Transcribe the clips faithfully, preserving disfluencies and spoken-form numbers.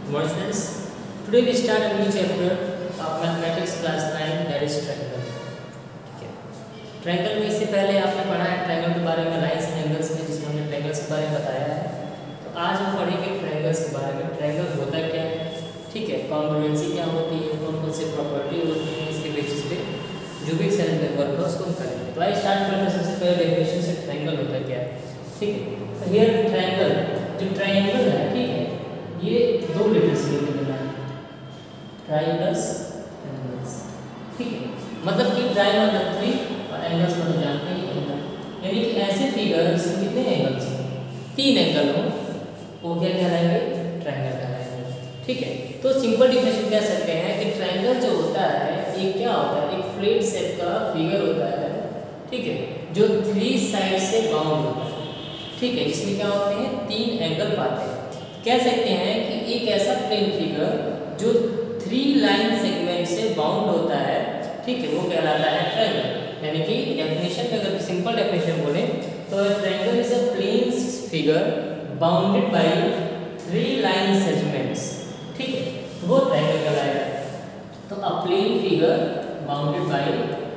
morning students. Today we start a new chapter of mathematics class nine, that is triangle. ठीक है, triangle में इससे पहले आपने पढ़ा है ट्रायंगल के बारे में, लाइंस एंड एंगल्स में, जिसमें हमने ट्रायंगल्स के बारे में बताया है। तो आज हम पढ़ेंगे ट्रायंगल्स के बारे में। ट्रायंगल होता क्या है, ठीक है, कॉन्ग्रुएंसी क्या होती है, कौन कौन से प्रॉपर्टी होती है, इसके बेसिस पे जो भी एक्सरसाइज वर्क है उसको हम करेंगे। तो आइए स्टार्ट करते हैं। सबसे पहले डेफिनेशन से ट्रायंगल होता क्या है, ठीक है। तो हियर ट्रायंगल, जो ट्रायंगल है, ठीक है, ये दो लेटर्स से बना है, ट्राई प्लस एंगल्स, ठीक है। मतलब कि ट्राई मतलब थ्री और एंगल्स मतलब जानते हैं एंगल, यानी कि ऐसे फिगर जिसमें कितने एंगल्स हो, तीन एंगल हो, वो क्या कहलाएंगे, ट्रायंगल कहलाएंगे, ठीक है। तो सिंपल डिफिनेशन कह सकते हैं कि ट्रायंगल जो होता है ये क्या होता है, एक फ्लैट शेप का फिगर होता है, ठीक है, जो थ्री साइड से बाउंड होता है, ठीक है, जिसमें क्या होते हैं, तीन एंगल पाते हैं। कह सकते हैं कि एक ऐसा प्लेन फिगर जो थ्री लाइन सेगमेंट से बाउंड होता है, ठीक है, वो कहलाता है ट्रायंगल। यानी कि डेफिनेशन में अगर सिंपल डेफिनेशन बोले तो triangle is a plane figure bounded by three line segments, ठीक है, तो वो ट्रायंगल कहलाएगा। तो a plane figure bounded by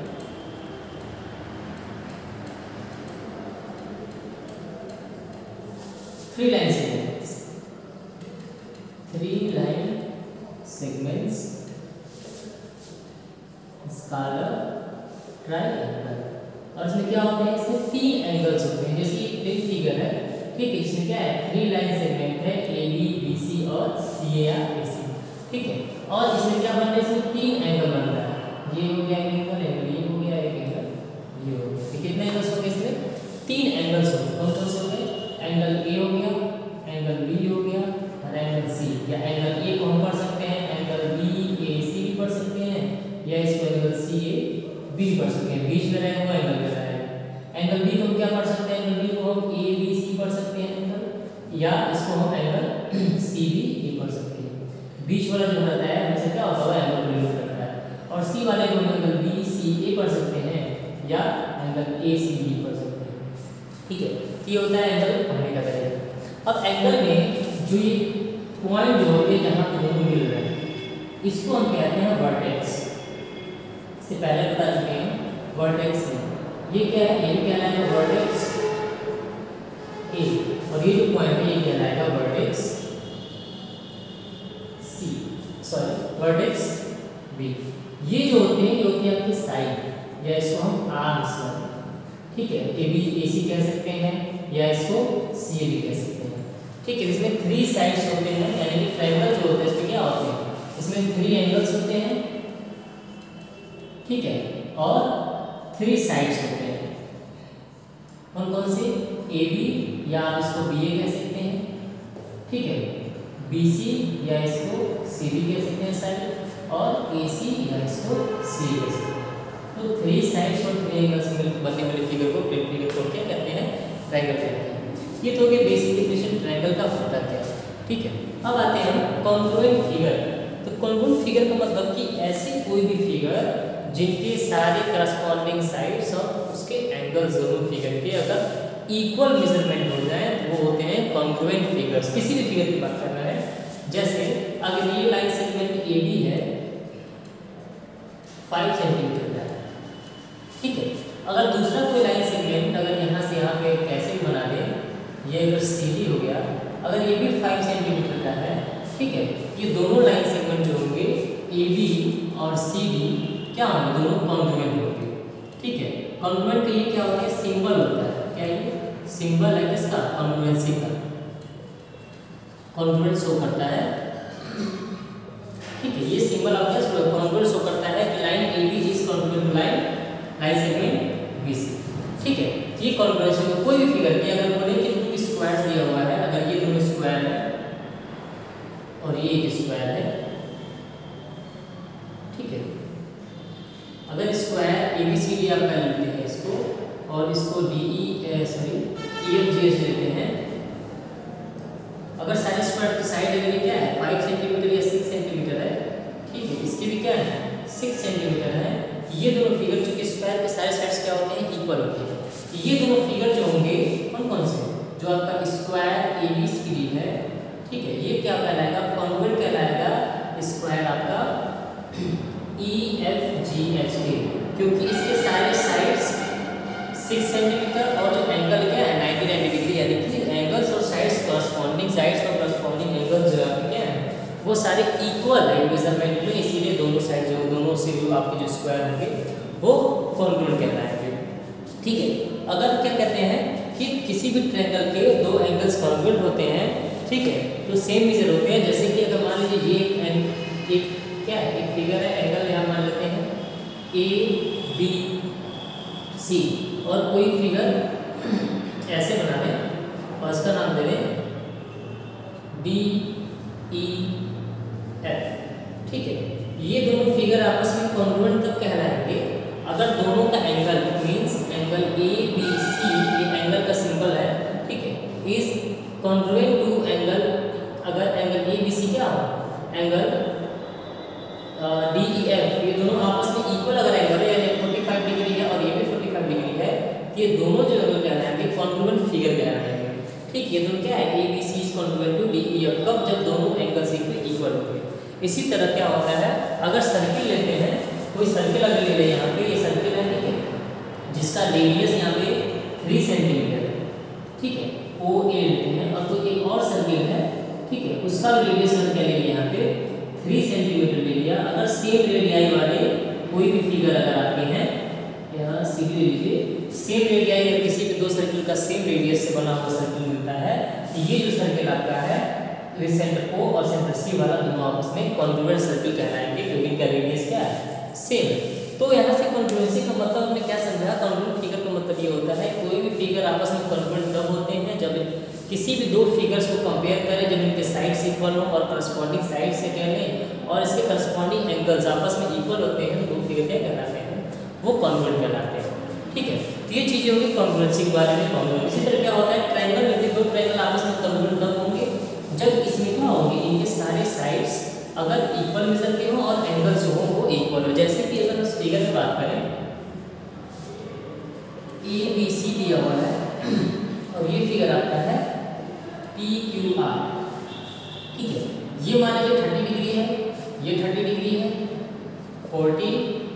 three line segments, three line segments is called a triangle। और इसमें क्या होते हैं, इसमें तीन एंगल्स होते हैं, जैसे एक फिगर है, ठीक है, इसमें क्या है, थ्री लाइन सेगमेंट है, ए बी बी सी और सी ए या ए सी, ठीक है। और इसमें क्या बनता है, इसमें तीन एंगल बन रहा है, ये हो गया एक एंगल, एंगल ये हो गया, एक एंगल ये हो गया। कितने एंगल्स हो गए इसमें, तीन एंगल्स हो गए। कौन कौन से हो गए, एंगल ए हो गया, एंगल बी हो गया और एंगल सी। या एंगल ए को हम पढ़ सकते हैं एंगल बी ए सी भी पढ़ सकते हैं, या इसको एंगल सी ए बी पढ़ सकते हैं, बीच में रहेगा वो एंगल में रहेगा। एंगल बी को हम क्या पढ़ सकते हैं, एंगल बी को हम ए बी सी पढ़ सकते हैं एंगल, या इसको हम एंगल सी बी ए पढ़ सकते हैं। बीच वाला जो रहता है हमसे क्या होता है, एंगल रिलेट करता है। और सी वाले को हम एंगल बी सी ए पढ़ सकते हैं, या एंगल ए सी बी पढ़ सकते हैं, ठीक है। ये होता है एंगल पढ़ने का तरीका। अब एंगल में जो ये पॉइंट जो होते हैं जहाँ पे दोनों मिल रहे हैं, इसको हम कहते हैं वर्टेक्स। इससे पहले बता चुके हैं वर्टेक्स है, ये क्या है, ये कहलाएगा वर्टेक्स ए, और ये जो पॉइंट है ये कहलाएगा vertex C, sorry vertex B. ये जो होते हैं ये होते हैं आपकी साइड, या इसको हम आर्म्स, ठीक है, ए बी ए सी कह सकते हैं, या इसको सी ए बी कह सकते हैं, ठीक है। इसमें थ्री साइड्स होते हैं, यानी कि ट्रायंगल जो होता है इसमें क्या होते हैं, इसमें थ्री एंगल्स होते हैं, ठीक है, और थ्री साइड्स होते हैं। कौन कौन से, ए बी, या आप इसको बी ए कह सकते हैं, ठीक है, बी सी, या इसको सी बी कह सकते हैं साइड, और ए सी, या इसको सी कह सकते हैं। तो थ्री साइड्स और थ्री एंगल्स मिलकर बनने वाले फिगर को प्लेन फिगर को क्या कहते हैं, ट्रायंगल कहते हैं। ये तो हो गया बेसिक डेफिनेशन ट्रायंगल का होता क्या है, ठीक है। अब आते हैं हम कॉन्ग्रुएंट फिगर। तो कॉन्ग्रुएंट फिगर का मतलब कि ऐसी कोई भी फिगर जिनके सारे करस्पॉन्डिंग साइड्स और उसके एंगल्स दोनों फिगर के अगर इक्वल मेजरमेंट हो जाए तो वो होते हैं कॉन्ग्रुएंट फिगर्स। किसी भी फिगर की बात करना है, जैसे अगर ये लाइन सेगमेंट ए बी है फाइव सेंटीमीटर का है, ठीक है। अगर दूसरा कोई लाइन सेगमेंट अगर यहाँ से यहाँ पे कैसे भी बना दे, ये अगर सी डी हो गया, अगर ये भी फाइव सेंटीमीटर का है, ठीक है, ये दोनों लाइन सेगमेंट जो होंगे ए बी और सी डी क्या होंगे, दोनों कॉन्ग्रुएंट होंगे, ठीक है। कॉन्ग्रुएंट का ये क्या होता है, सिंबल होता है, क्या ये सिंबल है किसका, कॉन्ग्रुएंसी का, कॉन्ग्रुएंट शो करता है, ठीक है। ये सिंबल आप क्या कॉन्ग्रुएंट शो करता है कि line A B is congruent to line line segment B C, ठीक है। ये कॉन्ग्रुएंसी में कोई भी फिगर की अगर बोले कि टू स्क्वायर दिया हुआ है, अगर ये दोनों स्क्वायर है और ये एक स्क्वायर है, ठीक है, अगर square A B C D आप कर लेते हैं इसको, और इसको D E sorry E F G H लेते हैं, अगर साइड स्क्वायर की साइड अगर ये क्या है फाइव सेंटीमीटर या सिक्स सेंटीमीटर है, ठीक है, इसकी भी क्या है सिक्स सेंटीमीटर है, ये दोनों फिगर चूंकि स्क्वायर के सारे साइड्स क्या होते हैं, इक्वल होते हैं। ये दोनों फिगर जो होंगे कौन कौन से, जो आपका square A B C D है, ठीक है, ये क्या कहलाएगा, कॉन्ग्रुएंट है आपका ई एफ जी एच के, क्योंकि इसके सारे साइड्स सिक्स सेंटीमीटर और जो एंगल क्या है नाइन्टी नाइन डिग्री, यानी कि एंगल्स और साइड्स कॉरस्पॉन्डिंग साइड्स और कॉरस्पॉन्डिंग एंगल्स जो है क्या है वो सारे इक्वल है मेजरमेंट में, इसीलिए दोनों साइड जो दोनों से जो आपके जो स्क्वायर होंगे वो कॉन्ग्रुएंट कहलाएंगे। ठीक है, अगर क्या कहते हैं कि किसी भी ट्रायंगल के दो एंगल्स कॉन्ग्रुएंट होते हैं, ठीक है, तो सेम मेजर होते हैं। जैसे कि अगर मान लीजिए ये एक, एक क्या है एक फिगर है, एंगल यहाँ मान लेते हैं ए बी सी, और कोई फिगर ऐसे बना दें और इसका नाम दे दें डी ई एफ। ठीक है, ये दोनों फिगर आपस में कॉन्ग्रुएंट तब कहलाएंगे अगर दोनों का angle means angle A B C, ये एंगल का सिंबल है, ठीक है, इज कॉन्ग्रुएंट टू एंगल, अगर एंगल ए बी सी क्या हो एंगल डी ई एफ, ये दोनों आपस में इक्वल अगर एंगल है, यानी फोर्टी फाइव डिग्री है और ये भी फोर्टी फाइव डिग्री है, ये दोनों जो एंगल कहलाएंगे कॉन्ग्रुएंट फिगर कहलाएंगे। ठीक, ये दोनों क्या है A B C is congruent to D E F, कब जब दोनों एंगल्स इक्वल होंगे। इसी तरह क्या होता है अगर सर्किल लेते हैं, कोई सर्किल अगर ले लें, यहाँ पे ये सर्किल है, ठीक है, जिसका रेडियस यहाँ पे थ्री सेंटीमीटर है, ठीक है, ओ ए लेते हैं, और कोई एक और सर्किल है, ठीक है, उसका रेडियस हम क्या ले लिया यहाँ पे थ्री सेंटीमीटर ले लिया। अगर सेम रेडियाई वाले कोई भी फिगर अगर आते हैं, यहाँ सीधी ले लीजिए, सेम रेडियाई अगर किसी भी दो सर्किल का सेम रेडियस से बना हुआ सर्किल मिलता है, ये जो सर्किल आपका है सेंटर ओ और सेंटर सी वाला दोनों आपस में कॉन्ग्रुएंट सर्किल कहलाएंगे, क्योंकि इनका रेडियस क्या है सेम है। तो यहाँ से कॉन्ग्रुएंसी का मतलब हमने क्या समझा, कॉन्ग्रुएंट फिगर का मतलब ये होता है कोई भी फिगर आपस में कॉन्ग्रुएंट तब होते हैं जब किसी भी दो फिगर्स को कंपेयर करें, जब इनके साइड्स इक्वल हो और करस्पॉन्डिंग साइड से कह लें और इसके करस्पॉन्डिंग एंगल्स आपस में इक्वल होते हैं, दो फिगर क्या कहलाते हैं वो कॉन्ग्रुएंट कहलाते हैं। ठीक है, तो ये चीज़ें होगी कॉन्ग्रुएंसी के बारे में। कॉन्ग्रुएंट इसी तरह क्या होता है ट्रायंगल में भी दो ट्रायंगल आपस में कॉन्ग्रुएंट तब होंगे जब इसमें क्या होंगे इनके सारे साइड्स अगर इक्वल मेजर के हो और एंगल्स जो हो वो इक्वल हो। जैसे कि अगर उस फिगर की बात करें ए बी सी दिया हुआ है और ये फिगर आपका है पी क्यू आर, ठीक है, ये मान लीजिए थर्टी डिग्री है, ये थर्टी डिग्री है, फोर्टी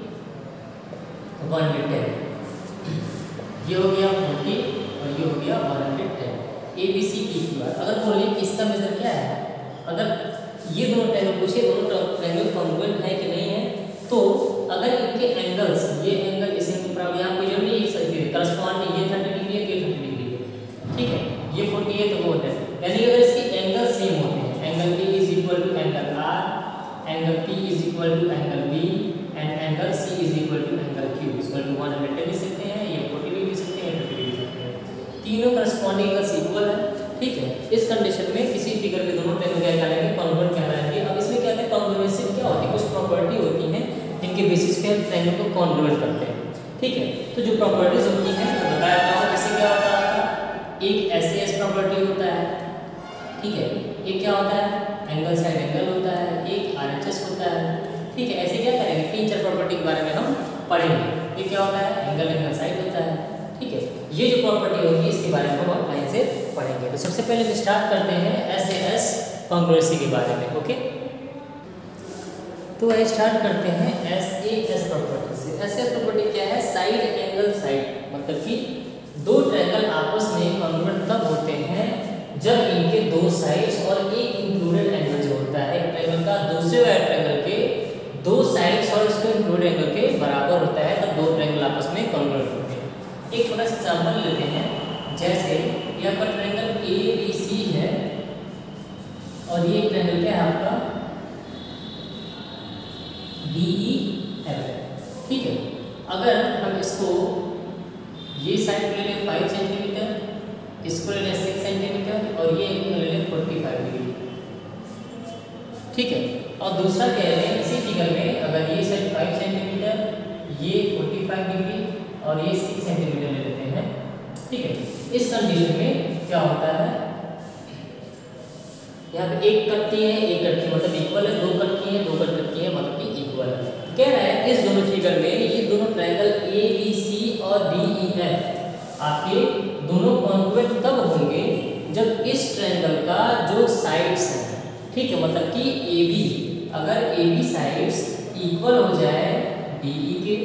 वन हंड्रेड टेन, ये हो गया फोर्टी और ये हो गया one hundred ten. A B C P Q R, अगर बोलिए कि इसका मेजर क्या है, अगर ये दोनों ट्रायंगल पूछे दोनों ट्रायंगल कॉन्ग्रुएंट है कि नहीं है, तो अगर इनके एंगल्स ये एंगल इसे यहाँ पे जो नहीं एक सही करस्पॉन्डिंग ये थर्टी डिग्री है ये थर्टी डिग्री है, ठीक है, ये फोर्टी है तो वो है, यानी अगर इसके एंगल सेम होते हैं, angle A is equal to angle R, angle P is equal to angle B and angle C is equal to angle Q equal to one hundred ten लिख सकते हैं, ये फोर्टी भी लिख सकते हैं, थर्टी भी लिख सकते हैं, तीनों करस्पॉन्डिंग एंगल्स इक्वल है। ठीक है, इस कंडीशन में किसी फिगर के दोनों ट्रायंगल क्या कहलाएंगे कॉन्ग्रुएंट कहलाएंगे। अब इसमें क्या होता है कॉन्ग्रुएंसी क्या होती है, कुछ प्रॉपर्टी होती है जिनके बेसिस पे हम ट्रायंगल को कॉन्ग्रुएंट करते हैं। ठीक है, तो जो प्रॉपर्टीज होती हैं तो बताया था जैसे क्या होता है एक एस ए एस प्रॉपर्टी होता है, ठीक है, एक क्या होता है एंगल साइड एंगल होता है, एक आर एच एस होता है। ठीक है, ऐसे क्या करेंगे तीन चार प्रॉपर्टी के बारे में हम पढ़ेंगे। ये क्या होता है एंगल एंगल साइड होता है। ठीक है, ये जो प्रॉपर्टी होगी इसके बारे में हम लाइन से पढ़ेंगे। तो सबसे पहले हम स्टार्ट करते हैं एस ए एस कॉन्ग्रुएंसी के बारे में। ओके, तो स्टार्ट करते हैं एस ए एस प्रॉपर्टी से। एस ए एस प्रॉपर्टी क्या है, साइड एंगल साइड, मतलब कि दो ट्रायंगल आपस में कॉन्ग्रुएंट तब होते हैं जब इनके दो साइड्स और एक इंक्लूडेड एंगल जो होता है एक ट्रायंगल का दूसरे वाले ट्रायंगल के दो साइड्स और इसके इंक्लूडेड एंगल के बराबर होता है, तब दो ट्रायंगल आपस में कॉन्ग्रुएंट होते हैं। एक छोटा सा एग्जांपल लेते हैं, जैसे यहाँ पर ट्रायंगल ए बी सी है और ये ट्रायंगल क्या है आपका डी ई एफ। ठीक है, अगर हम इसको ये साइड ले लें फाइव सेंटीमीटर, इसको ले लें सिक्स सेंटीमीटर और ये ले लें फोर्टी फाइव डिग्री। ठीक है, और दूसरा कह रहे हैं इसी फिगर में अगर ये साइड फाइव सेंटीमीटर, ये फोर्टी फाइव डिग्री और ये सिक्स सेंटीमीटर ले लेते हैं। ठीक है, इस कंडीशन में क्या होता है यहाँ पे एक कट की है एक कट की मतलब इक्वल है, दो कट की है दो कट की है मतलब कि इक्वल है। कह रहा है इस दोनों फिगर में ये दोनों ट्रायंगल ए बी सी और डी ई एफ आपके दोनों कॉन्ग्रुएंट तब होंगे जब इस ट्रायंगल का जो साइड्स है, ठीक है, मतलब कि ए बी अगर ए बी साइड्स इक्वल हो जाए डीई के,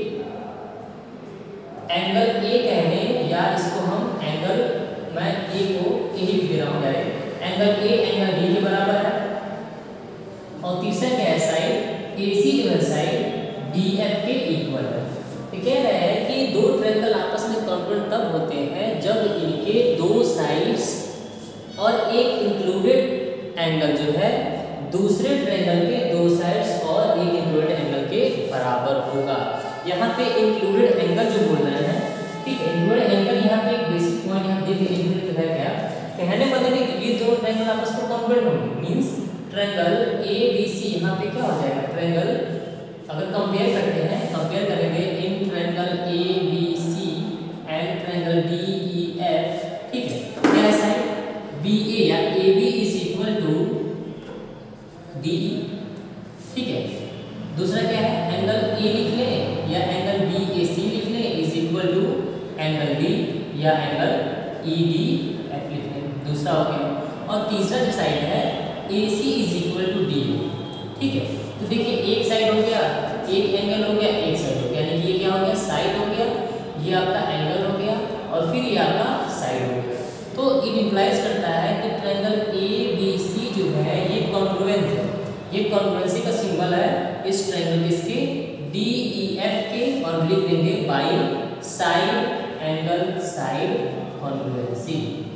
एंगल ए कह लें या इसको हम एंगल, मैं ए को ए ही दे रहा हूँ direct, angle A angle D के बराबर है। और तीसरा क्या है, साइड एसी जो है साइड डी एफ के इक्वल है। तो कह रहा है कि दो ट्रायंगल आपस में कॉन्ग्रुएंट तब होते हैं जब इनके दो साइड्स और एक इंक्लूडेड एंगल जो है दूसरे ट्रायंगल के दो साइड्स और एक इंक्लूडेड एंगल के बराबर होगा। यहाँ पे इंक्लूडेड एंगल जो बोल रहे हैं, ठीक है, इंक्लूडेड एंगल यहाँ पे एक बेसिक पॉइंट यहाँ देख लीजिए, इंक्लूडेड है क्या, कहने मतलब है ये दो ट्रायंगल आपस में कॉन्ग्रुएंट होंगे, means triangle A B C यहाँ पे क्या हो जाएगा, ट्रायंगल अगर कंपेयर करते हैं, कंपेयर करेंगे इन triangle A B C and triangle D E F, ठीक है, क्या है साइड बी ए या A B is equal to D E, ठीक है। दूसरा क्या है, एंगल ए लिख लें या एंगल बी ए सी लिख लें is equal to angle D या एंगल ई डी एफ लिख लें, दूसरा हो गया। और तीसरा जो साइड है A C is equal to D, ठीक है। तो देखिए एक साइड हो गया, एक एंगल हो गया, एक साइड हो गया, यानी कि ये क्या हो गया, साइड हो गया, ये आपका एंगल हो गया और फिर ये आपका साइड हो गया। तो इट इंप्लाइज करता है कि ट्रायंगल ए बी सी जो है ये कॉन्ग्रुएंट है, ये कॉन्ग्रुएंसी का सिंबल है इस ट्रायंगल किसके, डी ई एफ के, और लिख देंगे by side angle side congruency,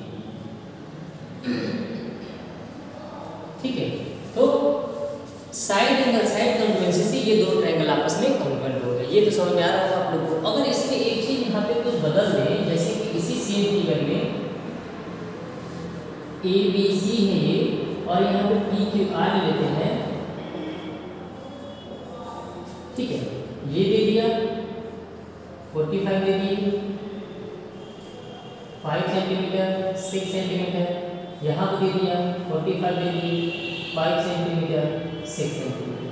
ठीक है। तो साइड एंगल साइड कॉन्ग्रुएंसी से ये दो ट्रायंगल आपस में कॉन्ग्रुएंट हो गए, ये तो समझ में आ रहा होगा आप लोग को। अगर इसमें एक चीज यहाँ पे कुछ बदल दें, जैसे कि इसी सेम फिगर में ए बी सी है ये और यहाँ पे पी क्यू आर लेते हैं, ठीक है, ये दे दिया पैंतालीस दे दिए, पाँच सेंटीमीटर छह सेंटीमीटर, यहाँ को दे दिया पैंतालीस दे दिए पाँच सेंटीमीटर छह सेंटीमीटर,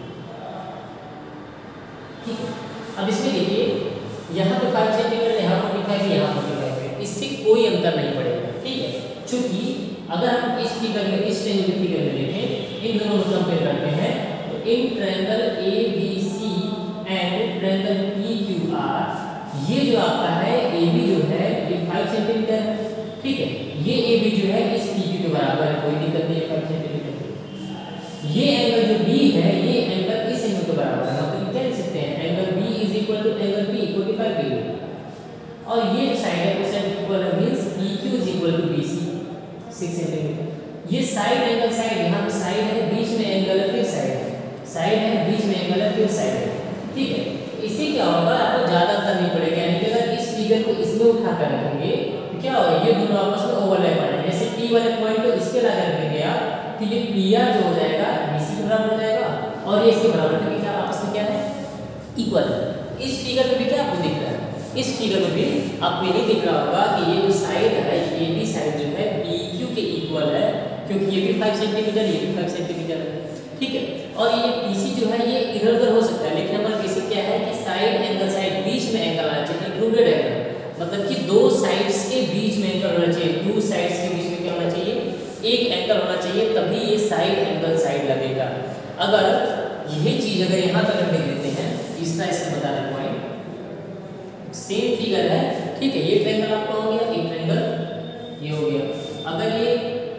ठीक है। अब इसमें देखिए यहाँ पे पाँच सेंटीमीटर, यहाँ पैंतालीस, यहाँ पैंतालीस, इससे कोई अंतर नहीं पड़ेगा, ठीक है। चूंकि अगर हम इस फिगर में, इस रेंज के फिगर में देखें, इन दोनों को कंपेयर करते हैं, तो इन triangle A B C and triangle P Q R, ये जो आपका है ए बी जो है ये पाँच सेंटीमीटर, ठीक है, ये ए बी जो है इस पी क्यू के बराबर है, कोई दिक्कत नहीं है पाँच सेंटीमीटर। ये एंगल जो बी है ये एंगल इस एंगल के बराबर है, मतलब क्या लिख सकते हैं, angle B is equal to angle B पैंतालीस डिग्री, और ये साइड है उस साइड इक्वल है, means P Q is equal to B C छह सेंटीमीटर। ये साइड एंगल साइड, यहाँ पे साइड है, बीच में एंगल है, फिर साइड है, साइड है, बीच में एंगल है, फिर साइड है, ठीक है। इससे क्या होगा, आपको ज्यादा अंतर नहीं पड़ेगा, यानी कि अगर इस फिगर को इसमें उठा कर रखेंगे तो क्या होगा, ये दोनों आपस में ओवरलैप आ जाएंगे। जैसे पी वाले पॉइंट को इसके ला कर रखेंगे आप, तो ये पी आर जो हो जाएगा बीसी के बराबर हो जाएगा, और ये इसके बराबर, क्योंकि क्या आपस में क्या है, इक्वल है। इस फिगर में भी क्या आपको दिख रहा है, इस फिगर में भी आपको ये दिख रहा होगा कि ये जो साइड है ए बी साइड जो है पी क्यू के इक्वल है, क्योंकि ये भी पाँच सेंटीमीटर, ये भी पाँच सेंटीमीटर है, ठीक है। और ये पीसी जो है ये इधर उधर हो सकता है, लेकिन हमारा बेसिक क्या है कि साइड एंगल साइड, बीच में एंगल आना चाहिए, इंक्लूडेड एंगल, मतलब कि दो साइड्स के बीच में एंगल होना चाहिए, टू साइड्स के बीच में क्या होना चाहिए, एक एंगल होना चाहिए, तभी ये साइड एंगल साइड लगेगा। अगर यही चीज अगर यहाँ पर लिख देते हैं, तीसरा इसका बता रहे पॉइंट, सेम फिगर है, ठीक है, ये ट्रायंगल आपका हो गया, एक ट्रायंगल ये हो गया। अगर ये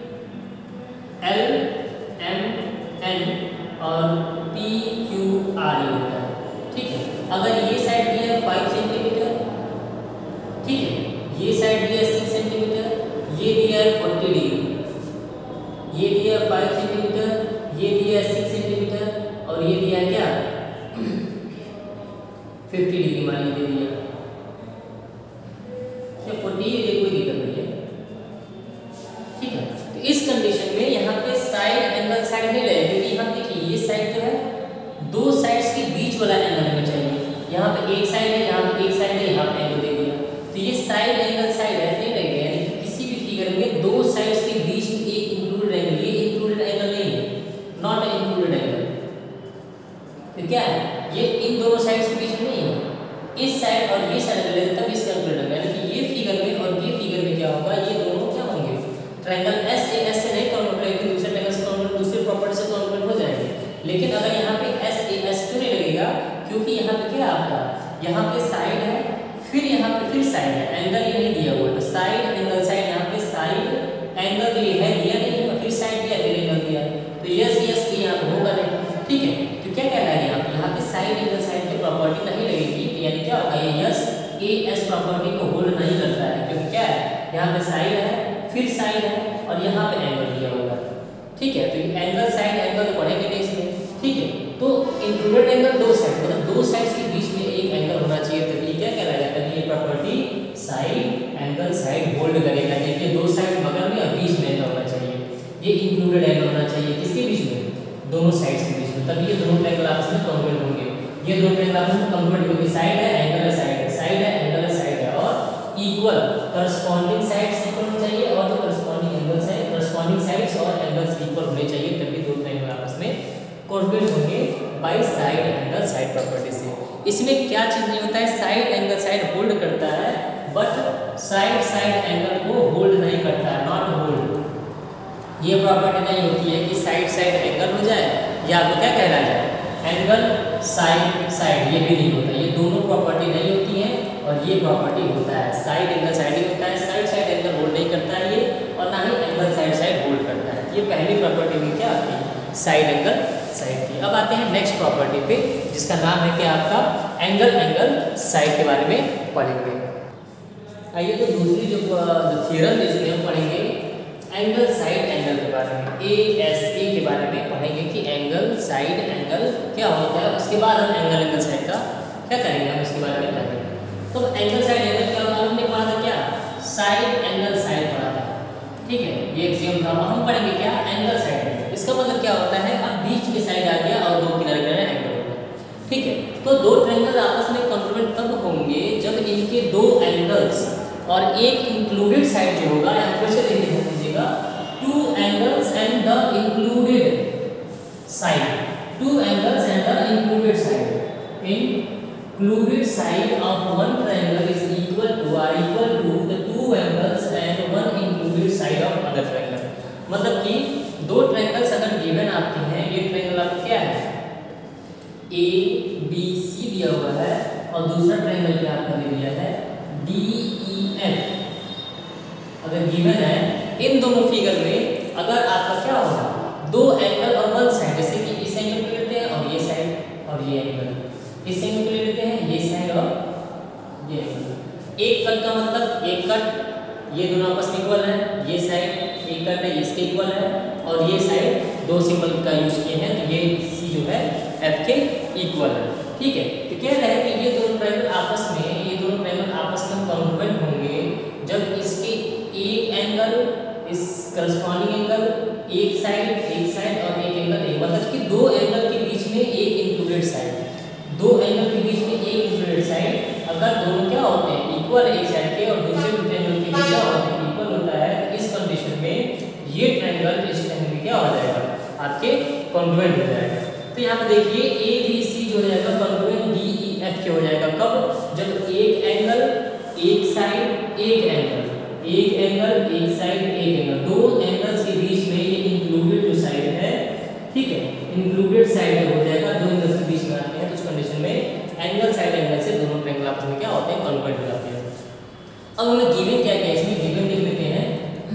एल एम एन और पी क्यू आर ये होता है, ठीक है, अगर ये साइड दिया है पाँच सेंटीमीटर, ठीक है, ये साइड दिया है छह सेंटीमीटर, ये दिया है चालीस डिग्री, ये दिया है पाँच सेंटीमीटर, ये दिया है छह सेंटीमीटर, और ये दिया है क्या पचास डिग्री मान लीजिए दिया, ये चालीस ये कोई दिक्कत नहीं है, ठीक है। तो इस कंडीशन में यहाँ पे साइड एंगल साइड नहीं लगेगा, क्योंकि यहाँ देखिए ये साइड जो है दो साइड्स के बीच वाला एंगल होना चाहिए, यहाँ पे एक साइड है, यहाँ पे एक साइड है, यहाँ पे एंगल दे दिया, तो ये साइड एंगल साइड ऐसे नहीं लगेगा, यानी कि किसी भी फिगर में दो साइड्स के बीच में एक इंक्लूडेड एंगल, ये इंक्लूडेड एंगल नहीं है, नॉट इंक्लूडेड एंगल, तो क्या है ये इन दोनों साइड्स के बीच में नहीं है, इस साइड और ये साइड ले तब इसका इंक्लूडेड होगा, यानी कि ये फिगर में और ये फिगर में क्या होगा, ये दोनों क्या होंगे, ट्रायंगल एस ए एस से नहीं कन्वर्ट होंगे, दूसरे ट्रायंगल से कन्वर्ट, दूसरे प्रॉपर्टी से कन्वर्ट हो जाएंगे, लेकिन अगर यहाँ पे एस ए एस क्यों नहीं लगेगा, क्योंकि यहाँ पे क्या है आपका, यहाँ पे साइड है, फिर यहाँ पे फिर साइड है, एंगल ये नहीं दिया हुआ है, तो साइड एंगल साइड, यहाँ पे साइड एंगल ये है दिया नहीं है, फिर साइड दिया फिर एंगल दिया है, तो यस यस ये यहाँ पे होगा नहीं, ठीक है। तो क्या कहना है यहाँ पे, यहाँ पे साइड एंगल साइड की प्रॉपर्टी नहीं लगेगी, तो यानी क्या होगा, ये यस ए एस प्रॉपर्टी को होल्ड नहीं करता है, क्योंकि क्या है, यहाँ पे साइड है, फिर साइड है और यहाँ पे एंगल दिया होगा, ठीक है। तो एंगल साइड एंगल तो पढ़ेंगे नहीं इसमें, ठीक है। तो इंक्लूडेड एंगल दो साइड, मतलब दो साइड्स के बीच में एक एंगल होना चाहिए, तो ये क्या कहलाया जाता है, ये property side angle side hold करेगा। देखिए दो साइड बगल में और बीच में एंगल होना चाहिए, ये इंक्लूडेड एंगल होना चाहिए, किसके बीच में, दोनों साइड्स के बीच में, तभी ये दोनों ट्रायंगल आपस में कॉन्ग्रुएंट होंगे। ये दोनों ट्रायंगल आपस में कॉन्ग्रुएंट होंगे, साइड है एंगल है साइड है, साइड है एंगल है साइड है, और इक्वल करस्पॉन्डिंग साइड्स इक्वल होनी चाहिए, और जो करस्पॉन्डिंग एंगल्स है, करस्पॉन्डिंग साइड्स और एंगल्स इक्वल होने चाहिए, तभी दो ट्रायंगल आपस में कॉन्ग्रुएंट होंगे by side angle side property से। इसमें क्या चीज नहीं होता है, साइड एंगल साइड होल्ड करता है, बट साइड साइड एंगल को होल्ड नहीं करता है, नॉट होल्ड। ये प्रॉपर्टी नहीं होती है कि साइड साइड एंगल हो जाए या तो क्या कहला जाए, एंगल साइड साइड, ये भी नहीं होता, ये दोनों प्रॉपर्टी नहीं होती है, और ये प्रॉपर्टी होता है, साइड एंगल साइड ही होता है, साइड साइड एंगल होल्ड नहीं करता है ये, और ना ही एंगल साइड साइड होल्ड करता है। ये पहली प्रॉपर्टी में क्या आती है, साइड एंगल साइड की। अब आते हैं नेक्स्ट प्रॉपर्टी पे, जिसका नाम है क्या आपका, एंगल एंगल साइड के बारे में पढ़ेंगे। आइए तो दूसरी जो थ्योरम जिसमें हम पढ़ेंगे एंगल साइड एंगल के बारे में, ए एस ए के बारे में पढ़ेंगे कि एंगल साइड एंगल क्या होता है, उसके बाद हम एंगल एंगल साइड का क्या करेंगे, हम उसके बारे में पढ़ेंगे। तो एंगल साइड एंगल क्या होता है, हमने पढ़ा था क्या, साइड एंगल साइड पढ़ा था, ठीक है, ये एक्सियम था। हम पढ़ेंगे क्या, एंगल साइड एंगल। इसका मतलब क्या होता है, अब बीच में साइड आ गया और दो किनारे किनारे एंगल हो गया, ठीक है। तो दो ट्रायंगल आपस में कॉन्ग्रुएंट तब होंगे जब इनके दो एंगल्स और एक इंक्लूडेड साइड जो होगा, यहाँ फिर से लिख दीजिएगा, two angles and the included side, two angles and the included side, included side of one triangle is equal to or equal to the two angles and one included side of other triangle। मतलब कि दो triangles अगर given आपके हैं, ये triangle आपका क्या है, ए बी सी दिया हुआ है, और दूसरा ट्रायंगल क्या आपका दे दिया है, डी ई एफ। अगर गिवन है इन दोनों फिगर में, अगर आपका क्या होगा, दो एंगल और वन साइड, जैसे कि इस एंगल पे लेते हैं और ये साइड और ये एंगल, इस एंगल पे लेते हैं ये साइड और ये एंगल। एक कट का मतलब एक कट, ये दोनों आपस में इक्वल है, ये साइड एक कट है इसके इक्वल है, और ये साइड दो सिंबल का यूज किए हैं, तो ये सी जो है एफ के इक्वल है, ठीक है। तो कह रहे हैं कि ये दोनों ट्रायंगल आपस में, ये दोनों ट्रायंगल आपस में कॉन्ग्रुएंट होंगे जब इसके एक एंगल, इस करस्पॉन्डिंग एंगल, एक साइड एक साइड और एक एंगल एक, मतलब कि दो एंगल के बीच में एक इंक्लूडेड साइड, दो एंगल के बीच में एक इंक्लूडेड साइड, अगर दोनों क्या होते हैं, इक्वल एक साइड के और दूसरे ट्रायंगल के बीच क्या होते हैं, इक्वल होता है, तो इस कंडीशन में ये ट्रायंगल इस ट्रायंगल क्या हो जाएगा, आपके कॉन्ग्रुएंट हो जाएगा। तो यहाँ पे देखिए ए बी सी जो हो जाएगा कॉन्ग्रुएंट डी ई एफ के हो जाएगा, कब, जब एक एंगल एक साइड एक एंगल, एक एंगल एक साइड एक एंगल, दो एंगल्स के बीच में ये इंक्लूडेड जो साइड है, ठीक है, इंक्लूडेड साइड हो जाएगा, दो एंगल्स के बीच में आते हैं, तो उस कंडीशन में एंगल साइड एंगल से दोनों ट्रायंगल आपस में क्या होते हैं, कॉन्ग्रुएंट हो जाते हैं। अब हमें गिवन क्या क्या है, इसमें गिवन देख लेते हैं।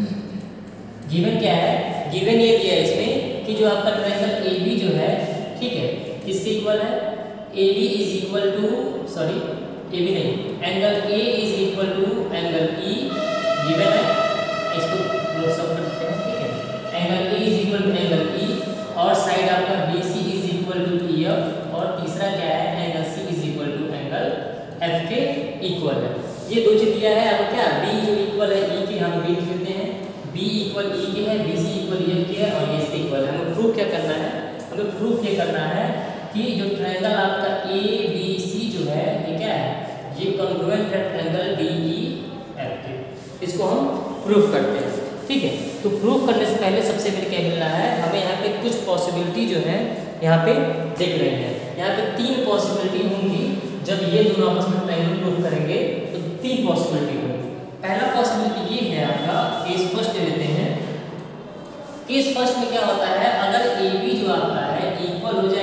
गिवन क्या है, गिवन ये दिया है इसमें कि जो आपका ट्रायंगल ए बी जो है, ठीक है, किसके इक्वल है, A B is equal to, sorry A B नहीं, angle A is equal to angle E, given है, इसको क्लोज अप करते हैं, ठीक है, angle A is equal to angle E, और साइड आपका B C is equal to E F, और तीसरा क्या है, angle C is equal to angle F के इक्वल है। ये दो चीज दिया है आपको, क्या बी जो इक्वल है ई के, हम बी लिख लेते हैं, बी इक्वल ई के है, B C equal E F के है, और ये इसके इक्वल है। हमें प्रूफ क्या करना है, हमें प्रूफ ये करना है कि जो ट्रायंगल आपका ए बी सी जो है, ये क्या है, ये कॉन्ग्रुएंट है ट्रायंगल डी ई एफ के। इसको हम प्रूफ करते हैं, ठीक है। तो प्रूफ करने से पहले सबसे पहले क्या मिलना है, हमें यहाँ पे कुछ पॉसिबिलिटी जो है यहाँ पे देख रहे हैं। यहाँ पे तीन पॉसिबिलिटी होंगी, जब ये दोनों आपस में ट्रायंगल प्रूफ करेंगे तो तीन पॉसिबिलिटी होंगी। पहला पॉसिबिलिटी ये है आपका, केस फर्स्ट ले लेते हैं। केस फर्स्ट में क्या होता है, अगर ए बी जो आपका है इक्वल हो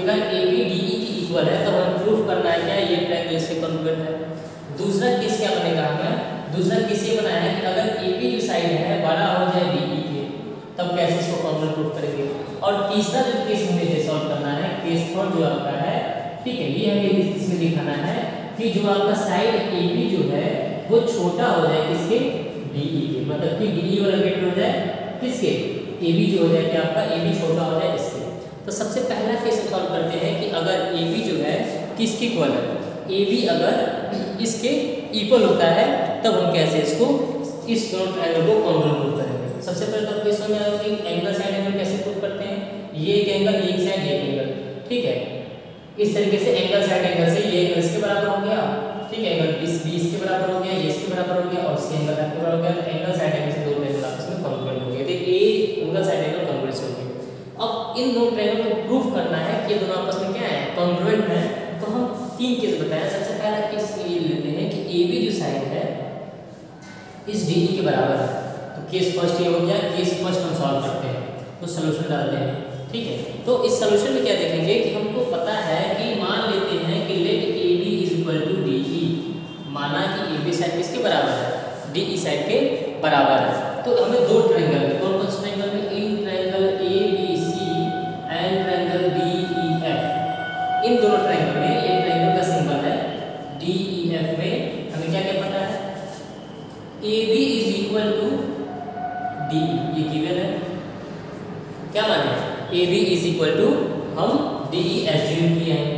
अगर ए बी डी ई की इक्वल है तो हमें प्रूफ करना है क्या ये ट्रायंगल इससे कॉन्ग्रुएंट है। दूसरा केस क्या बनेगा हमें, दूसरा केस ये बनाया है कि अगर ए बी जो साइड है बड़ा हो जाए डी ई के तब कैसे इसको कॉन्ग्रुएंट प्रूफ करेंगे। और तीसरा जो केस हमें इसे सॉल्व करना है, केस थर्ड जो आपका है, ठीक है, ये हमें इसमें दिखाना है कि जो आपका साइड ए बी जो है वो छोटा हो जाए किसके, डी ई के, मतलब कि डी ई वाला गेट हो जाए किसके, ए बी जो हो जाए कि आपका ए बी छोटा हो जाए इसके। तो सबसे पहला केस हम सॉल्व करते हैं कि अगर ए बी जो है किसके इक्वल है, ए बी अगर इसके इक्वल होता है तब हम कैसे इसको इस दोनों ट्रायंगल को कॉन्ग्रुएंट प्रूफ करेंगे। सबसे पहले तो आपको इसमें आएगा कि एंगल साइड एंगल कैसे प्रूफ करते हैं, ये एक एंगल एक साइड एक एंगल, ठीक है, इस तरीके से एंगल साइड एंगल से ये एंगल इसके बराबर हो गया, ठीक है, एंगल बीस बीस के बराबर हो गया, ये इसके बराबर हो गया और सी एंगल के बराबर हो गया। तो एंगल साइड एंगल से दो ट्रायंगल आपस में कॉन्ग्रुएंट हो गए थे, A angle side angle congruent हो गए। अब इन दो ट्रायंगल को प्रूफ करना है कि ये दोनों आपस में क्या है, कॉन्ग्रुएंट है। तो हम तीन केस बताएं। सबसे पहला केस ये लेते हैं कि ए बी जो साइड है इस डी ई के बराबर है। तो केस फर्स्ट ये हो गया, केस फर्स्ट हम सॉल्व करते हैं, तो सॉल्यूशन डालते हैं, ठीक है। तो इस सॉल्यूशन में क्या देखेंगे कि हमको पता है कि मान लेते हैं कि let A B is equal to D E, माना कि ए बी साइड किसके बराबर है, डी ई साइड के बराबर है। तो हमें दो ट्रायंगल में, कौन कौन से ट्रायंगल में, इन triangle A B C and triangle D E F, इन दोनों ट्रायंगल में ये ट्रायंगल का सिंबल है डी ई एफ में हमें क्या क्या पता है, A B is equal to D E, ये गिवन है। क्या माने, A B is equal to हम डी ई एज्यूम किए हैं,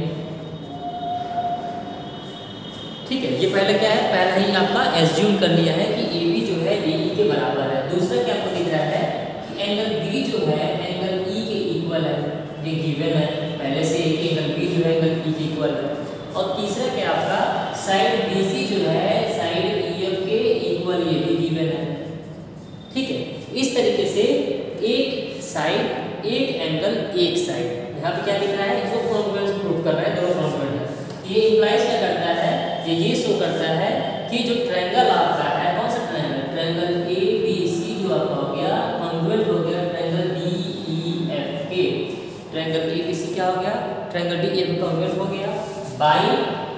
ठीक है। ये पहले क्या है, पहला ही आपका एज्यूम कर लिया है कि ए बी जो है डी ई के बराबर है। दूसरा क्या आपको दिख रहा है कि एंगल बी जो है एंगल ई के इक्वल है, ये गिवन है पहले से, एक एंगल बी जो है एंगल ई के इक्वल है। और तीसरा क्या आपका साइड बी सी जो है साइड ई एफ के इक्वल, ये भी गिवन है, ठीक है। इस तरीके से एक साइड एक एंगल एक साइड, यहाँ पे क्या दिख रहा है, इसको कॉन्ग्रुएंस प्रूफ कर रहा है, दोनों कॉन्ग्रुएंट है। ये इंप्लाइज क्या करता है, ये ये शो करता है कि जो ट्रायंगल आपका है, कौन सा triangle, triangle A B C जो आपका हो गया कॉन्ग्रुएंट हो गया ट्रायंगल डी ई एफ के। ट्रायंगल ए बी सी क्या हो गया, triangle D E F congruent हो गया by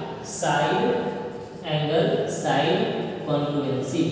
side angle side congruency,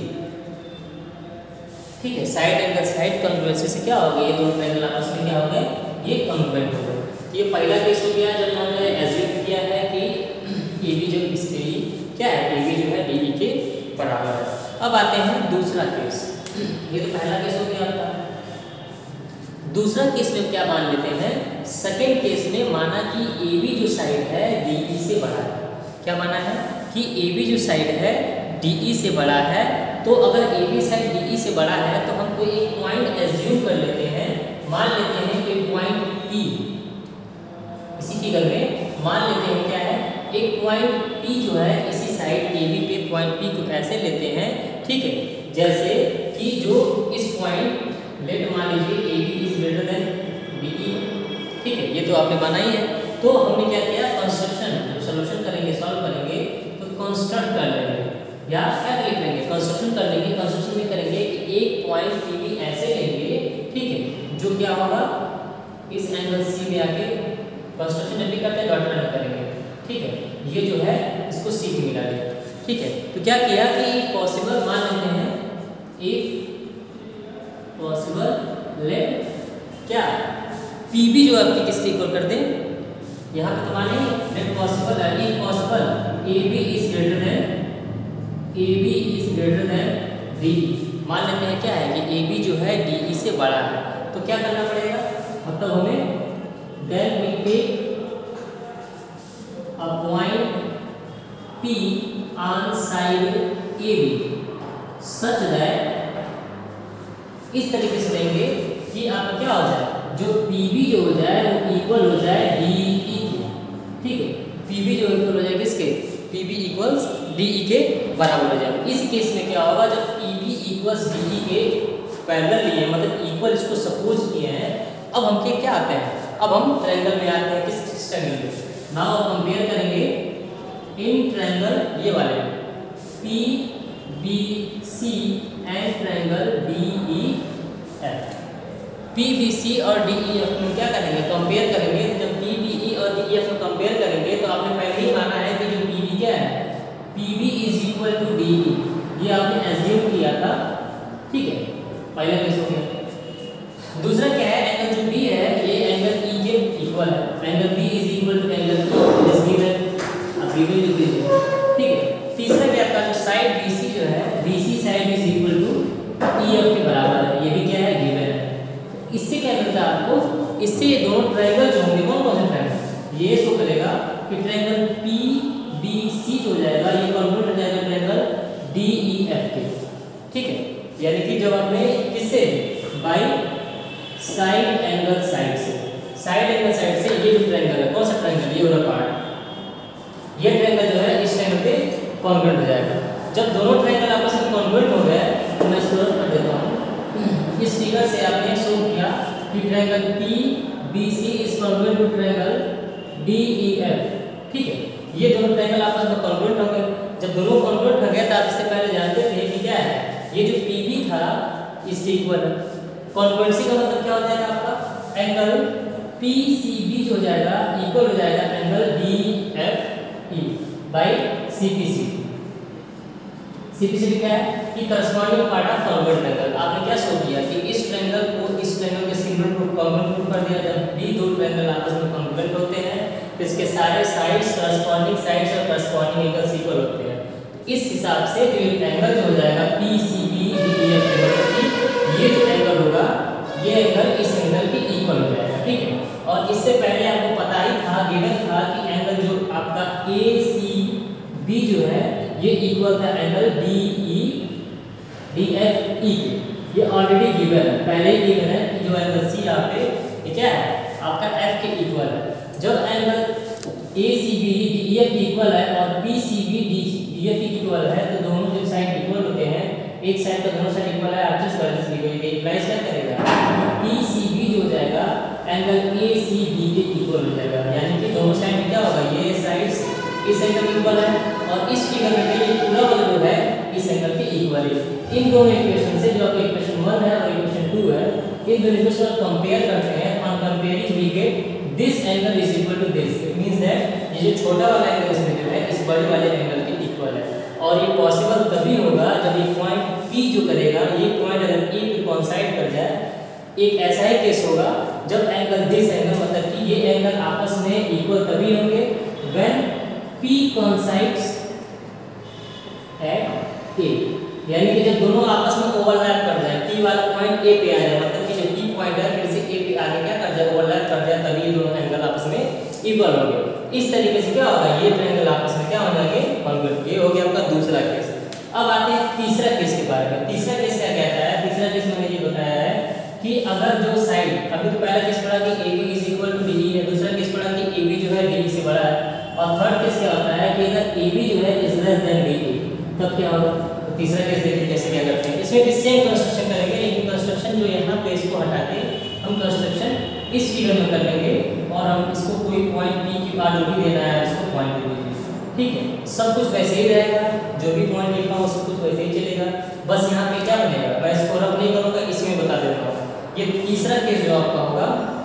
ठीक है। साइड एंगल साइड कॉन्ग्रुएंसी से क्या हो गया, ये दोनों ट्रायंगल आपस में क्या हो गए, ये कॉन्ग्रुएंट हो गए। ये पहला केस हो गया जब हमने एज्यूम किया है कि ए बी जो इसके क्या है, ए बी जो है डी ई के बराबर है। अब आते हैं दूसरा केस, ये तो पहला केस हो गया आपका। दूसरा केस में क्या मान लेते हैं, सेकंड केस में माना कि ए बी जो साइड है डी ई से बड़ा है। क्या माना है कि ए बी जो साइड है डी ई से बड़ा है। तो अगर A B side D E से बड़ा है तो हम कोई एक पॉइंट एज्यूम कर लेते हैं, मान लेते हैं कि पॉइंट पी, इसी फिगर में मान लेते हैं क्या है, एक पॉइंट पी जो है इसी साइड ए बी पे पॉइंट पी को ऐसे लेते हैं, ठीक है, जैसे कि जो इस पॉइंट लेट मान लीजिए A B is greater than D E, ठीक है, ये तो आपने माना ही है। तो हमने क्या किया, कंस्ट्रक्शन, जब सॉल्यूशन करेंगे सॉल्व करेंगे तो कंस्ट्रक्ट कर लेंगे या क्या लिख लेंगे, कंस्ट्रक्शन कर लेंगे। कंस्ट्रक्शन में करेंगे कि एक पॉइंट पी बी ऐसे लेंगे, ठीक है, जो क्या होगा इस एंगल सी में आके कंस्ट्रक्शन जब भी करते हैं डॉट लाइन करेंगे, ठीक है, ये जो है इसको सी पे मिला दिया, ठीक है। तो क्या किया कि पॉसिबल मान लेते हैं, इफ पॉसिबल लेट क्या पी बी जो आपकी किसके इक्वल कर दें, यहाँ पे तो माने लेट पॉसिबल है, if possible A B is greater than A B is greater than D E. मान लेते हैं क्या है कि ए बी जो है डी ई से बड़ा है। तो क्या करना पड़ेगा, मतलब हमें then we take a point P on side A B such that इस तरीके से देंगे कि आपका क्या हो जाए, जो P B जो हो जाए वो इक्वल हो जाए D E के, ठीक है। P B जो इक्वल हो जाए किसके, P B equals D E के बराबर हो जाए। इस केस में क्या होगा, जब P B equals D E के पैरेलल लिए, मतलब इक्वल इसको सपोज किए हैं। अब हम के क्या आते हैं, अब हम ट्रायंगल में आते हैं, किस ट्रायंगल में, नाउ कंपेयर करेंगे इन ट्रायंगल ये वाले P B C and triangle D E F। P B C और D E F में क्या करेंगे, कंपेयर करेंगे। जब P B E और D के ई एफ को कंपेयर करेंगे तो आपने पहले ही माना है कि जो पी बी क्या है, P B is equal to D E, ये आपने एज्यूम किया था, ठीक है, पहला केस हो गया। दूसरा क्या है, एंगल जो बी है ये एंगल ई के इक्वल है, angle B is equal to angle E is given, अब बी भी लिख दीजिए, ठीक है। तीसरा क्या आपका जो साइड बी सी जो है, B C side is equal to E F के बराबर है, ये भी क्या है, गिवन है। इससे क्या मिलता है आपको, इससे ये दोनों ट्रायंगल जो होंगे, कौन कौन से ट्रायंगल, ये शो करेगा कि ट्रायंगल पी बी सी जो हो जाएगा ये कॉन्वर्ट हो जाएगा ट्रायंगल डी ई एफ के, ठीक है। यानी कि जब आपने किससे, बाई साइड एंगल साइड से, साइड एंगल साइड से ये जो ट्रायंगल है, कौन सा ट्रायंगल, ये वाला पार्ट, ये ट्रायंगल जो है इस ट्रायंगल पे कॉन्वर्ट हो जाएगा। जब दोनों ट्रायंगल आपस में कॉन्वर्ट हो गए तो मैं इसको कर देता हूँ। इस फिगर से आपने शो किया कि triangle P B C is congruent to triangle D E F, ठीक है। ये दोनों ट्रायंगल आपस में कॉन्वर्ट हो गए। जब दोनों कॉन्वर्ट हो गए तो आप इससे पहले जानते थे कि क्या है, ये जो पी बी था इसके इक्वल है। कॉन्वर्जेंसी का मतलब क्या हो जाएगा आपका, एंगल पी सी बी जो हो जाएगा इक्वल हो जाएगा angle D F E by C P C. C P C क्या है कि corresponding part of congruent triangle. आपने क्या शो किया कि इस ट्रायंगल को इस ट्रायंगल के सिंगल रूट कॉन्वर्ट रूट कर दिया। जब भी दो ट्रायंगल आपस में कॉन्वर्ट होते हैं तो इसके सारे साइड्स करस्पॉन्डिंग साइड्स और करस्पॉन्डिंग एंगल्स इक्वल होते हैं। इस हिसाब से जो ये ट्रायंगल जो हो जाएगा P C B D E F, ये जो एंगल होगा ये एंगल इस एंगल के इक्वल हो जाएगा, ठीक है। और इससे पहले आपको पता ही था, गिवन था कि एंगल जो आपका ए सी बी जो है ये इक्वल था angle D E D F E के, ये ऑलरेडी गिवन है, पहले ही गिवन है कि जो एंगल सी यहाँ पे ये क्या है आपका एफ के इक्वल है। जब angle A C B D E F equal है और P C B D D F equal है तो दोनों जो साइड इक्वल होते हैं, एक साइड तो दोनों साइड इक्वल है, एडजस्ट कर दीजिए, इम्प्लाइज क्या करेगा, पी सी बी जो हो जाएगा एंगल ए सी बी के इक्वल हो जाएगा। यानी कि दोनों साइड में क्या होगा, ये साइड्स इस एंगल के इक्वल है और इस फिगर में ये पूरा वाला जो है इस एंगल के इक्वल है। इन दोनों इक्वेशन से जो आपका इक्वेशन वन है और इक्वेशन टू है, इन दोनों इक्वेशन को कंपेयर करते हैं। On comparing we get this angle is equal to this, it means that ये जो छोटा वाला एंगल इसमें जो है इस बड़े वाले एंगल के इक्वल है। और ये पॉसिबल तभी होगा जब ये पॉइंट P जो करेगा, ये पॉइंट अगर E पे कोइंसाइड कर जाए। एक ऐसा ही केस होगा जब एंगल दिस एंगल मतलब कि ये एंगल आपस में इक्वल तभी होंगे when P coincides at A, यानी कि जब दोनों आपस में ओवरलैप कर जाए, P वाला पॉइंट A पे आ जाए, मतलब कि जो P पॉइंट है फिर से A पे आगे क्या कर जाए, ओवरलैप कर जाए, तभी ये दोनों एंगल आपस में इक्वल होंगे। इस तरीके से क्या होगा, ये ट्रायंगल आपस में क्या हो जाएंगे, कॉन्वर्ट। ये हो गया आपका दूसरा केस। अब आते हैं तीसरा केस के बारे में। तीसरा केस क्या कहता है, तीसरा केस मैंने ये बताया है कि अगर जो साइड, अभी तो पहला केस पढ़ा कि A B is equal to D E है, दूसरा केस पढ़ा कि ए बी जो है डी ई से बड़ा है, और थर्ड केस क्या होता है कि अगर ए बी जो है is less than D E, तब क्या होगा। तो तीसरा केस देखिए कैसे क्या करते हैं। इसमें भी सेम कंस्ट्रक्शन करेंगे, लेकिन कंस्ट्रक्शन जो यहाँ पे इसको हटा के हम कंस्ट्रक्शन इस फिगर में कर लेंगे और हम इसको कोई पॉइंट पी क्यू आर जो भी देना है इसको पॉइंट दे दीजिए, ठीक है। सब कुछ वैसे ही रहेगा, जो भी पॉइंट लिखा हो सब कुछ वैसे ही चलेगा। बस यहाँ पे क्या बनेगा, मैं इसको रब नहीं करूँगा, इसमें बता देता हूँ। ये तीसरा केस जो आपका होगा,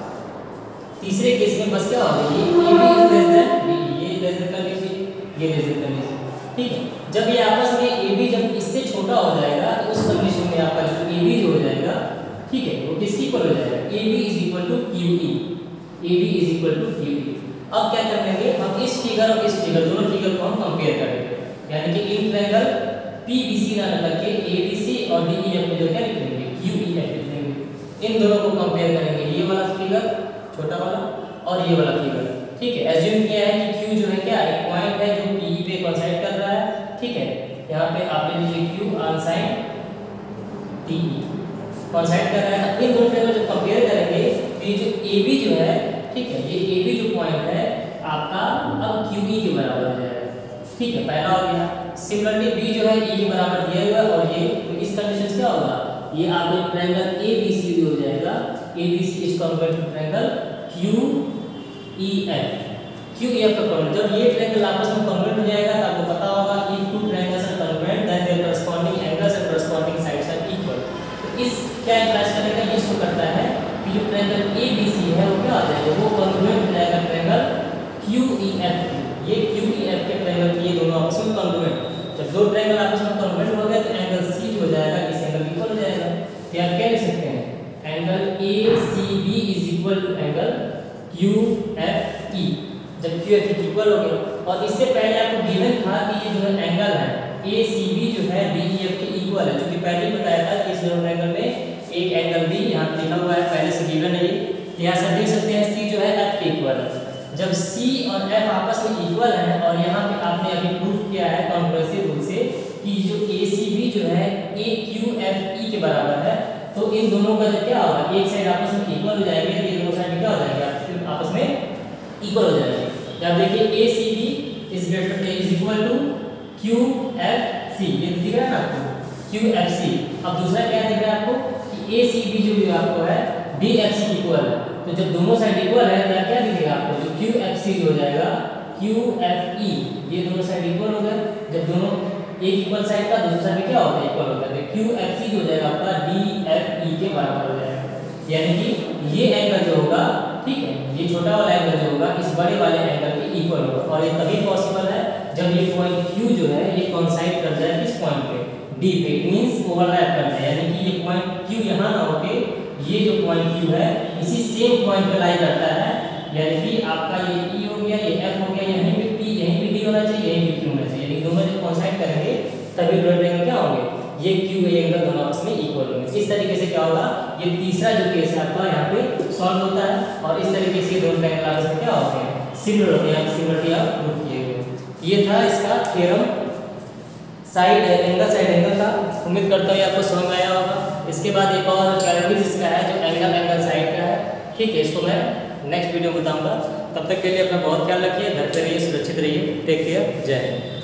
तीसरे केस में बस क्या होगा, ये A B is less than D E, ये लेस देन कर लीजिए, ये लेस देन कर लीजिए, ठीक है। जब ये आपस में ए बी जब इससे छोटा हो जाएगा तो उस कंडीशन में आपका जो ए बी जो हो जाएगा, ठीक है, वो किसकी इक्वल हो जाएगा, A B is equal to Q E, A B is equal to Q E. अब क्या करेंगे हम, इस फिगर और इस फिगर दोनों फिगर को हम कंपेयर करेंगे, यानी कि in triangle P B C ना करके ए बी सी और डी ई एफ में जो क्या लिख देंगे, क्यू ई एफ लिख देंगे। इन दोनों को कंपेयर करेंगे, ये वाला फिगर छोटा वाला और ये वाला फिगर, ठीक है। एज्यूम किया है कि क्यू जो है क्या एक पॉइंट है जो पी पे कोइंसाइड कर रहा है, ठीक है। यहाँ पे आप ले लीजिए Q on side T E coincide कर रहा है। इन दोनों ट्रायंगल जब कंपेयर करेंगे तो ये जो ए बी जो है, ठीक है, ये ए बी जो पॉइंट है आपका अब क्यू ई के बराबर हो जाएगा, ठीक है, पहला हो गया। सिमिलरली बी जो है ई के बराबर दिया हुआ है और ये तो इस कंडीशन से क्या होगा, ये आपका ट्रायंगल ए बी सी भी हो जाएगा। A B C is congruent to triangle Q E F, Q E F का कॉन्वर्ट। जब ये ट्रायंगल आपस में कॉन्वर्ट हो जाएगा तो आपको पता होगा कि two triangles are congruent then their corresponding angles and corresponding sides are equal. तो इस क्या इंप्लाइज करेगा, ये शो करता है कि जो ट्रायंगल ए बी सी है वो क्या हो जाएगा, वो कॉन्वर्ट हो जाएगा ट्रायंगल क्यू ई एफ, ये क्यू ई एफ के ट्रायंगल की ये दोनों आपस में कॉन्ग्रुएंट, जब दो ट्रायंगल आपस में कॉन्ग्रुएंट हो गए तो एंगल सी जो हो जाएगा इस एंगल के इक्वल हो जाएगा। तो आप क्या लिख सकते हैं, angle A C B is equal to angle Q F E, जब क्यू एफ ई इक्वल हो गया। और इससे पहले आपको गिवन था कि ये जो एंगल है ए सी बी जो है डी ई एफ के इक्वल है, जो कि पहले ही बताया था कि इस दोनों एंगल में एक एंगल भी यहाँ पे लिखा हुआ है, पहले से गिवन है ये। यहाँ से देख सकते हैं सी जो है एफ के इक्वल है। जब सी और एफ आपस में इक्वल है और यहाँ पे आपने अभी प्रूफ किया है कॉन्ग्रुएंसी रूल से कि जो ए सी बी जो है ए क्यू एफ ई के बराबर है, तो इन दोनों का जो क्या होगा, एक साइड आपस में इक्वल हो जाएंगे, ये दोनों साइड क्या हो जाएंगे आपस में इक्वल हो जाएंगे। अब देखिए A C B is greater is equal to Q F C, ये दिख रहा है ना आपको, क्यू एफ सी। अब दूसरा क्या दिख रहा है आपको कि ए सी बी जो भी आपको है डी एफ सी इक्वल है, तो जब दोनों साइड इक्वल है तो क्या दिखेगा आपको, जो क्यू एफ सी जो हो जाएगा क्यू एफ ई, ये दोनों साइड इक्वल हो गए। जब दोनों एक इक्वल साइड का दूसरा साइड क्या होता है इक्वल होता है, क्यू एफ सी जो हो जाएगा आपका डी एफ ई के बराबर हो जाएगा। यानी कि ये एंगल जो होगा, ठीक है, ये छोटा वाला एंगल जो होगा इस बड़े वाले एंगल के इक्वल होगा। और ये तभी पॉसिबल है जब ये पॉइंट क्यू जो है ये कोइंसाइड कर जाए किस पॉइंट पे, डी पे, इट मींस ओवरलैप करता है। यानी कि ये पॉइंट क्यू यहाँ ना होके ये जो पॉइंट क्यू है इसी सेम पॉइंट पे लाई करता है। यानी कि आपका ये ई हो गया, ये एफ हो गया, यहीं पे पी, यहीं पे डी होना चाहिए, यहीं पे क्यू होना चाहिए। यानी दोनों जब कोइंसाइड करेंगे तभी दो ट्रायंगल क्या होंगे, ये क्यू ये एंगल दोनों आपस में इक्वल होंगे। इस तरीके से क्या होगा, ये तीसरा जो केस है आपका यहाँ पे सॉल्व होता है। और इस तरीके से दोनों ट्रायंगल आपस में क्या होते हैं, सिमिलर होते हैं, सिमिलरिटी आप प्रूव किए हुए। ये था इसका theorem side angle side angle का। उम्मीद करता हूँ आपको समझ में आया होगा। इसके बाद एक और कैलोरीज इसका है जो एंगल एंगल साइड का है, ठीक है, इसको मैं नेक्स्ट वीडियो में बताऊंगा। तब तक के लिए अपना बहुत ख्याल रखिए, घर पे रहिए, सुरक्षित रहिए, टेक केयर, जय हिंद।